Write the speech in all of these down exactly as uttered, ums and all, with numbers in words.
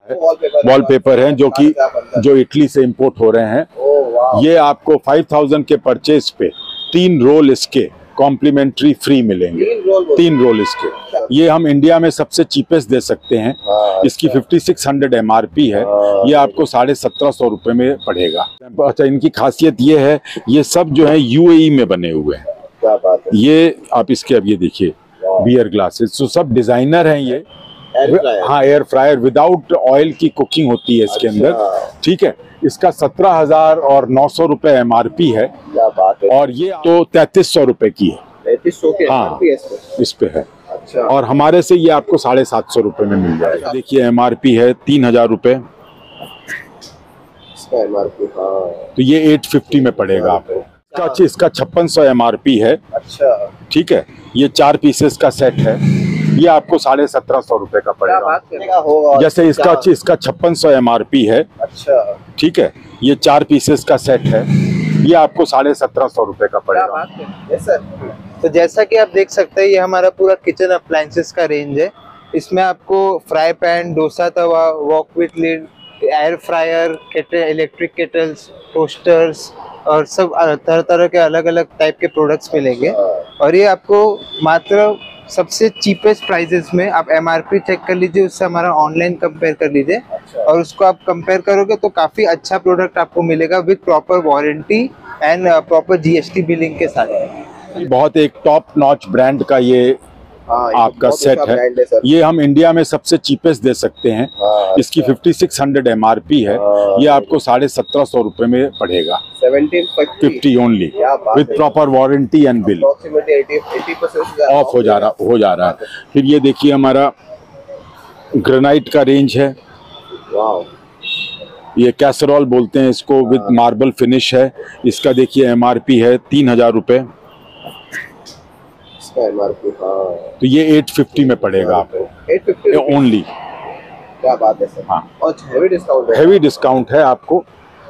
Wallpaper हैं जो कि जो इटली से इंपोर्ट हो रहे हैं। ये आपको फाइव थाउजेंड के परचेज पे तीन रोल इसके कॉम्प्लीमेंट्री फ्री मिलेंगे। तीन रोल इसके ये हम इंडिया में सबसे चीपेस्ट दे सकते हैं। इसकी fifty six hundred M R P है। ये आपको साढ़े सत्रह सौ रुपए में पड़ेगा। अच्छा, इनकी खासियत ये है, ये सब जो है यूएई में बने हुए हैं। क्या बात है। ये आप इसके अब ये देखिए बियर ग्लासेस, तो सब डिजाइनर हैं ये। हाँ, एयर फ्रायर विदाउट ऑयल की कुकिंग होती है इसके अंदर। ठीक है, इसका सत्रह हजार और नौ सौ रुपए एम आर पी है। क्या बात है। और ये तो तैतीस सौ रुपए की है। तैतीस सौ के हाँ, इस पे है। अच्छा। और हमारे से ये आपको साढ़े सात सौ रुपए में मिल जाएगा। देखिए एम आर पी है तीन हजार रुपए, इसका एम आर पी। हाँ, तो ये एट फिफ्टी में पड़ेगा आपको। इसका अच्छा, इसका छप्पन सौ एम आर पी है। अच्छा, ठीक है, ये चार पीसेस का सेट है। ये आपको साढ़े सत्रह सौ रुपए का पड़ेगा। होगा जैसे इसका अच्छा, इसका छप्पन सौ एम आर पी है। अच्छा, ठीक है, ये चार पीसेस का सेट है। ये आपको साढ़े सत्रह सौ रुपए का पड़ेगा। Yes sir. तो जैसा कि आप देख सकते हैं, ये हमारा पूरा किचन अप्लायंसेस का रेंज है। इसमें आपको fry pan, dosa tawa, wok with lid, air fryer, kettle, electric kettles, toasters और सब तरह तरह के अलग अलग टाइप के प्रोडक्ट्स मिलेंगे। और ये आपको मात्र सबसे चीपेस्ट प्राइसेस में, आप एमआरपी चेक कर लीजिए, उससे हमारा ऑनलाइन कंपेयर कर लीजिए। और उसको आप कंपेयर करोगे तो काफ़ी अच्छा प्रोडक्ट आपको मिलेगा with proper warranty and proper GST billing के साथ। बहुत एक टॉप नॉच ब्रांड का ये हाँ, आपका सेट है, है ये हम इंडिया में सबसे चीपेस्ट दे सकते हैं। हाँ, इसकी fifty six hundred M R P है। हाँ, ये आपको साढ़े सत्रह सौ रुपए में पड़ेगा। Seventeen fifty only with proper warranty and bill. Off हो जा रहा हो जा रहा है। फिर ये देखिए हमारा ग्रेनाइट का रेंज है। ये कैसरोल बोलते हैं इसको, विद मार्बल फिनिश है। इसका देखिए एम आर पी है तीन हजार रुपए। M R P. हाँ, तो ये एट फिफ्टी में पड़ेगा आपको। Eight fifty only. क्या बात है सर। हाँ, और हेवी डिस्काउंट है। हेवी डिस्काउंट है आपको।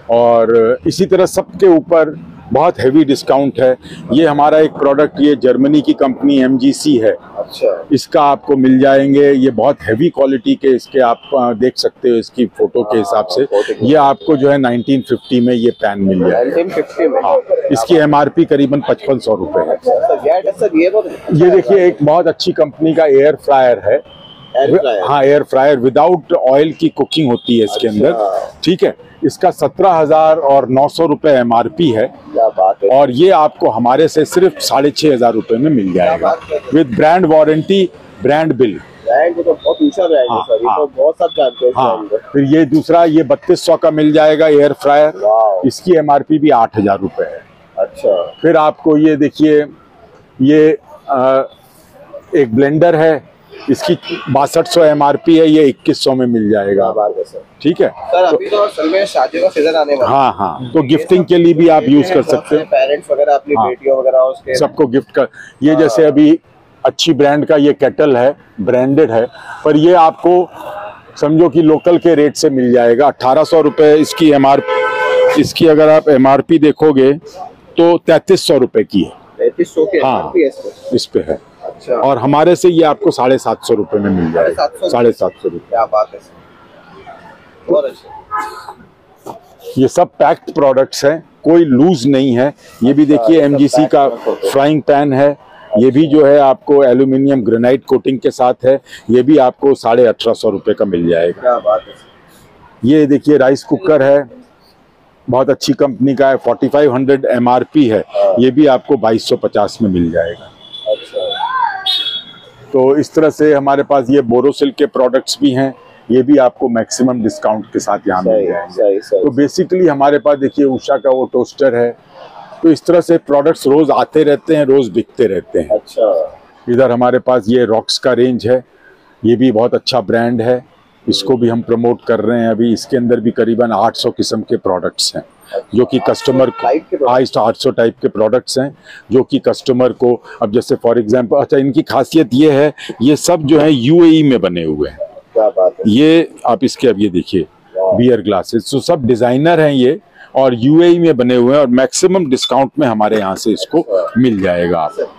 और इसी तरह सबके ऊपर बहुत हेवी डिस्काउंट है। ये हमारा एक प्रोडक्ट, ये जर्मनी की कंपनी एमजीसी है। अच्छा। इसका आपको मिल जाएंगे, ये बहुत हेवी क्वालिटी के इसके आप देख सकते हो इसकी फोटो के हिसाब से। ये आपको जो है नाइनटीन फिफ्टी में ये पैन मिल जाएगा। नाइनटीन फिफ्टी में। हाँ, इसकी एमआरपी करीबन पचपन सौ रुपए है। सर, ये ये देखिए एक बहुत अच्छी कंपनी का एयर फ्रायर है। हाँ, एयर फ्रायर विदाउट ऑयल की कुकिंग होती है इसके अंदर। ठीक है, इसका सत्रह हजार और नौ सौ रुपए एम आर पी है। क्या बात है। और ये आपको हमारे से सिर्फ साढ़े छह हजार रुपए में मिल जाएगा with brand warranty, brand bill. Brand तो बहुत ऊंचा ब्रांड है सर, ये तो बहुत सब जानते हैं। हाँ, फिर ये दूसरा ये बत्तीस सौ का मिल जाएगा एयर फ्रायर। इसकी एम आर पी भी आठ हजार रुपए है। अच्छा। फिर आपको ये देखिए, ये आ, एक ब्लेंडर है। इसकी बासठ सौ एम आर पी है। ये इक्कीस सौ में मिल जाएगा। ठीक है सर। अभी तो असल में शादियों का सीजन आने वाला है। हाँ हाँ, तो गिफ्टिंग के लिए भी आप यूज कर सकते हैं। पेरेंट्स वगैरह अपनी हाँ, बेटियों वगैरह उसके सबको गिफ्ट कर। ये जैसे अभी अच्छी ब्रांड का ये केटल है, ब्रांडेड है, पर ये आपको समझो कि लोकल के रेट से मिल जाएगा। अठारह सौ रुपए इसकी एम आर पी। इसकी अगर आप एम आर पी देखोगे तो तैतीस सौ रुपए की है। तैतीस सौ के हाँ, इस पे है। अच्छा। और हमारे से ये आपको साढ़े सात सौ रुपए में मिल जाएगा। साढ़े सात सौ रुपए। क्या बात है सर, बहुत अच्छा। ये सब पैक्ड प्रोडक्ट्स हैं, कोई लूज नहीं है। ये भी देखिए एमजीसी का फ्राइंग पैन है। ये भी जो है आपको एल्यूमिनियम ग्रेनाइट कोटिंग के साथ है। ये भी आपको साढ़े अठारह सौ रुपए का मिल जाएगा। क्या बात है। ये देखिए राइस कुकर है, बहुत अच्छी कंपनी का है। Forty five hundred M R P है। ये भी आपको बाईस सौ पचास में मिल जाएगा। अच्छा। तो इस तरह से हमारे पास ये बोरोसिल के प्रोडक्ट्स भी हैं। ये भी आपको मैक्सिमम डिस्काउंट के साथ यहाँ मिल जाएंगे। तो बेसिकली हमारे पास देखिए उषा का वो टोस्टर है। तो इस तरह से प्रोडक्ट्स रोज आते रहते हैं, रोज बिकते रहते हैं। अच्छा। इधर हमारे पास ये रॉक्स का रेंज है। ये भी बहुत अच्छा ब्रांड है। इसको भी हम प्रमोट कर रहे हैं अभी। इसके अंदर भी करीबन आठ सौ किस्म के प्रोडक्ट्स हैं जो कि कस्टमर को, आठ सौ टाइप के प्रोडक्ट्स हैं जो कि कस्टमर को, अब जैसे फॉर एग्जांपल, अच्छा इनकी खासियत ये है, ये सब जो है यूएई में बने हुए हैं। क्या बात है। ये आप इसके अब ये देखिए बियर ग्लासेस, तो सब डिजाइनर हैं ये और यूएई में बने हुए हैं और मैक्सिमम डिस्काउंट में हमारे यहाँ से इसको मिल जाएगा आप।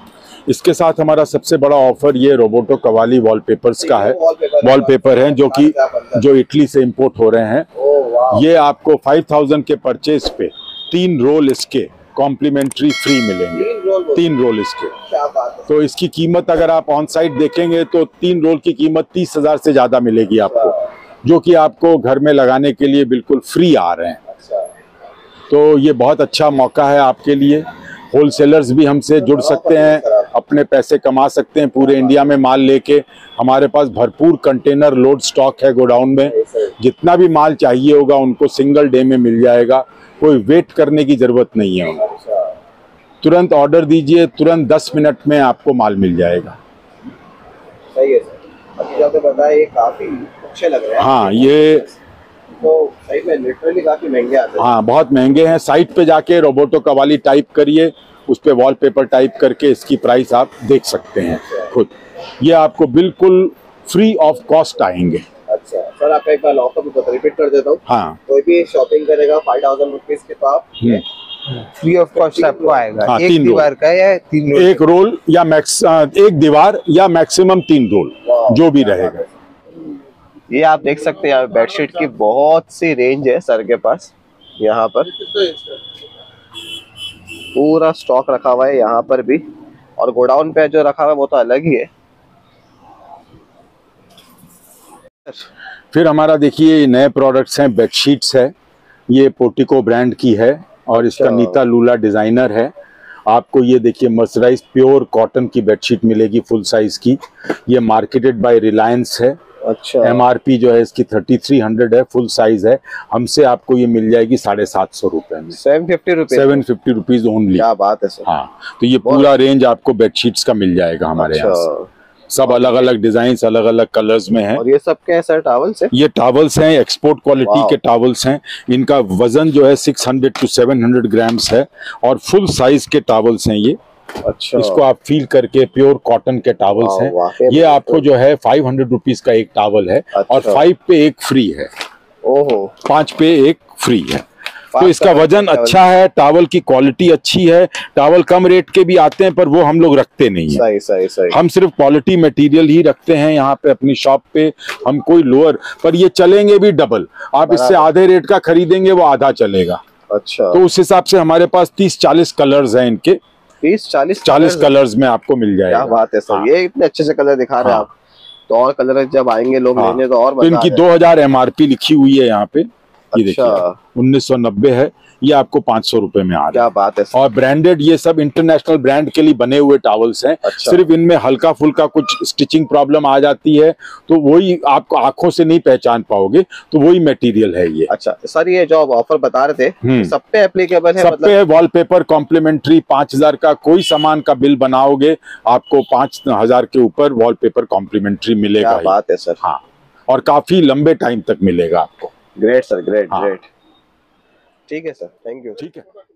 इसके साथ हमारा सबसे बड़ा ऑफर ये रोबोटो कवाली वॉलपेपर्स का है। वॉलपेपर हैं जो कि जो इटली से इंपोर्ट हो रहे हैं। ये आपको फाइव थाउजेंड के परचेज पे तीन रोल इसके कॉम्प्लीमेंट्री फ्री मिलेंगे। तीन रोल इसके, तो इसकी कीमत अगर आप ऑन साइट देखेंगे तो तीन रोल की कीमत तीस हजार से ज्यादा मिलेगी आपको, जो कि आपको घर में लगाने के लिए बिल्कुल फ्री आ रहे हैं। तो ये बहुत अच्छा मौका है आपके लिए। होलसेलर्स भी हमसे जुड़ सकते हैं, अपने पैसे कमा सकते हैं, पूरे इंडिया में माल लेके। हमारे पास भरपूर कंटेनर लोड स्टॉक है गोडाउन में। जितना भी माल चाहिए होगा उनको सिंगल डे में मिल जाएगा, कोई वेट करने की जरूरत नहीं है उनको। तुरंत ऑर्डर दीजिए, तुरंत दस मिनट में आपको माल मिल जाएगा। सही है सर। अभी जो आपने बताया ये काफी अच्छे लग रहे हैं। हाँ, ये तो सही में लिटरली काफी महंगे आते हैं। हाँ, बहुत महंगे हैं। साइट पे जाके रोबोटो कवाली टाइप करिए, उस पे वॉलपेपर टाइप करके इसकी प्राइस आप देख सकते हैं खुद। ये आपको बिल्कुल फ्री ऑफ कॉस्ट आएंगे। अच्छा सर, आप एक बार ऑफर को रिपीट कर देता हूँ। हाँ, कोई भी शॉपिंग करेगा फाइव थाउजेंड रुपीज के तो आप फ्री ऑफ कॉस्ट आपको आएगा। हाँ, एक तीन दीवार का या तीन रोल? एक रोल या मैक्स एक दीवार या मैक्सिमम तीन रोल जो भी रहेगा। ये आप देख सकते हैं, यहाँ बेडशीट की बहुत सी रेंज है सर के पास। यहाँ पर पूरा स्टॉक रखा हुआ है यहाँ पर भी, और गोडाउन पे जो रखा हुआ है वो तो अलग ही है। फिर हमारा देखिए नए प्रोडक्ट्स हैं, बेडशीट्स है। ये पोर्टिको ब्रांड की है और इसका नीता लूला डिजाइनर है। आपको ये देखिए मर्सराइज प्योर कॉटन की बेडशीट मिलेगी फुल साइज की। ये मार्केटेड बाय रिलायंस है। अच्छा, एमआरपी जो है इसकी थर्टी थ्री हंड्रेड है, फुल साइज है। हमसे आपको ये मिल जाएगी साढ़े सात सौ रुपए में, seven fifty rupees seven fifty rupees only. क्या बात है सर। हाँ, तो ये पूरा रेंज आपको बेडशीट्स का मिल जाएगा हमारे यहाँ से। सब अलग अलग डिजाइन, अलग अलग कलर्स में है। और ये सब क्या है सर? टॉवल्स है? ये टॉवल्स हैं, एक्सपोर्ट क्वालिटी के टॉवल्स हैं। इनका वजन जो है six hundred to seven hundred grams है और फुल साइज के टॉवल्स हैं ये। अच्छा, इसको आप फील करके, प्योर कॉटन के टॉवल्स हैं। ये आपको जो है फाइव हंड्रेड रुपीज का एक टॉवल है। अच्छा। और फाइव पे एक फ्री है। ओहो, पांच पे एक फ्री है। तो इसका वजन अच्छा है, टॉवल की क्वालिटी अच्छी है। टॉवल कम रेट के भी आते हैं पर वो हम लोग रखते नहीं है। सही सही सही। हम सिर्फ क्वालिटी मटेरियल ही रखते हैं यहाँ पे अपनी शॉप पे। हम कोई लोअर, पर ये चलेंगे भी डबल। आप इससे आधे रेट का खरीदेंगे वो आधा चलेगा। अच्छा, तो उस हिसाब से हमारे पास तीस चालीस कलर्स हैं इनके। तीस चालीस चालीस कलर्स में आपको मिल जाएगा। क्या बात है सर। हाँ। ये इतने अच्छे से कलर दिखा रहे हैं आप, तो और कलर जब आएंगे लोग हाँ। लेने तो और तो इनकी दो हजार एमआरपी लिखी हुई है यहाँ पे। ये अच्छा। देखिए उन्नीस सौ नब्बे है, ये आपको पाँच सौ रुपए में आ रहा है। क्या बात है सर। और ब्रांडेड, ये सब इंटरनेशनल ब्रांड के लिए बने हुए टॉवल्स हैं। अच्छा। सिर्फ इनमें हल्का फुल्का कुछ स्टिचिंग प्रॉब्लम आ जाती है तो वही आपको आंखों से नहीं पहचान पाओगे, तो वही मटेरियल है ये। अच्छा सर, ये जो आप ऑफर बता रहे थे सब पे एप्लीकेबल है? सब मतलब पे है। वॉलपेपर कॉम्प्लीमेंट्री पांच हजार का कोई सामान का बिल बनाओगे आपको पांच हजार के ऊपर वॉलपेपर कॉम्प्लीमेंट्री मिलेगा। क्या बात है सर। हाँ, और काफी लंबे टाइम तक मिलेगा आपको। ग्रेट सर, ग्रेट हाँ। ग्रेट। ठीक है सर, थैंक यू। ठीक है।